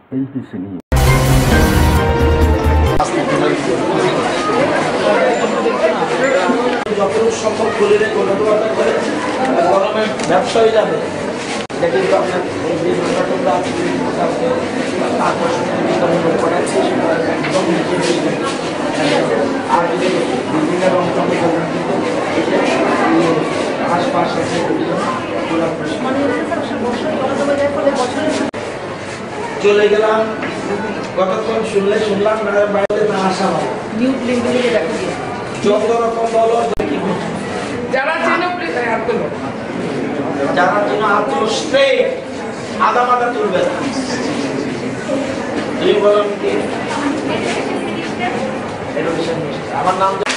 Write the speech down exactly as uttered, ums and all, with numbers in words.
LPC নিয়ে যতটুকু সম্ভব খুলে কথাবার্তা করে গরমে ব্যবসা হয়ে যাবে। এটা কিন্তু আপনার এই যে টোটোটা আকর্ষণীয় করাচ্ছে একদম নিচে আর যদি বিভিন্ন রং টমে করবেন কিন্তু আশপাশ আছে চলে গেলাম। কতক্ষণ শুনলে শুনলাম না বাইরে না আসা ভালো। নিউ প্লেনগুলোকে দেখা দিয়ে যত রকম বলো যারা চেনো প্লিজ হাত তুলো, যারা চেনো হাত তুলো, স্ট্রেট আধা মাথা তুলবে না। তুমি বলেন কি আমার নাম